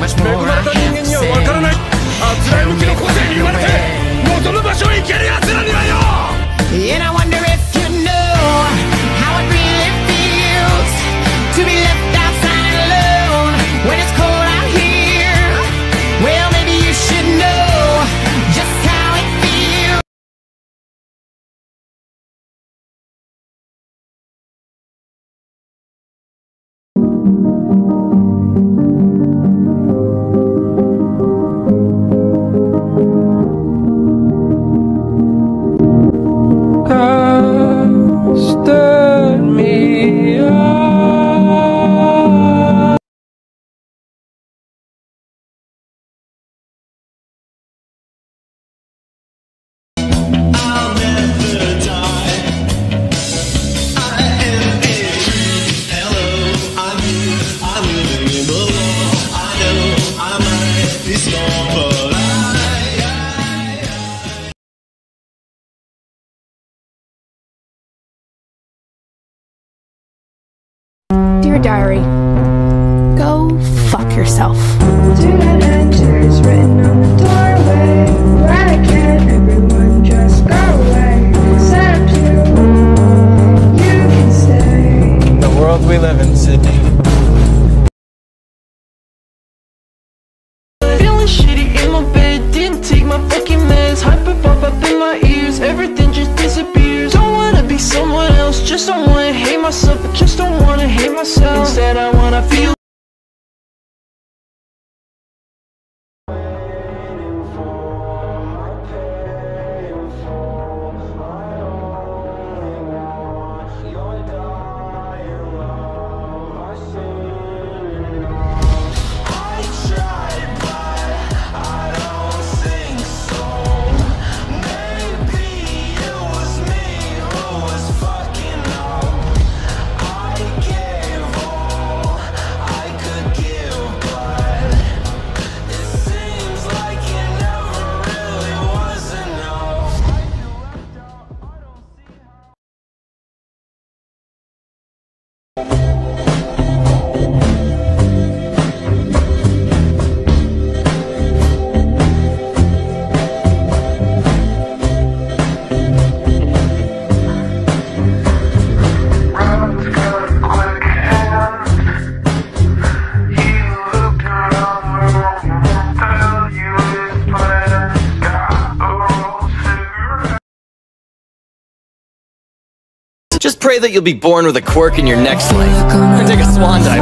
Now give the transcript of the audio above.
much more I have to say. And I wonder if you know how it really feels to be left outside alone when it's cold out here. Well, maybe you should know just how it feels. Stood me up. I'll never die. I am a tree. Hello, I'm living below. I know I might be small, but Dear Diary, go fuck yourself. Do not enter is written on the doorway. Why can't everyone just go away? Except you. You can stay. The world we live in, Sydney. Feeling shitty in my bed, didn't take my fucking meds. Hyper pop up in my ears, everything just disappears. Don't wanna be someone else, just don't wanna hate myself. I just don't wanna hate myself. Instead I wanna feel. Just pray that you'll be born with a quirk in your next life. Or take a swan dive.